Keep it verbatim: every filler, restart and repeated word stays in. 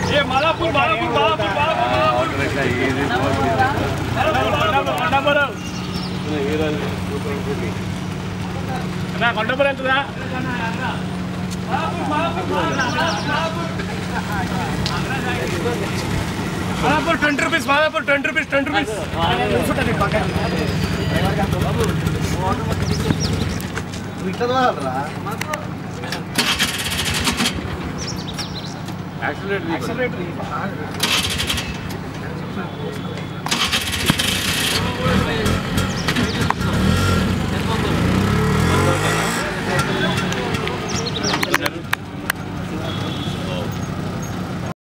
ये मालापुर मालापुर मालापुर मालापुर ऑटोरिक्शा ये इज कंडपर ना कंडपर ఎంతదా Malapur Malapur Malapur twenty rupees Malapur twenty rupees twenty rupees accelerator accelerator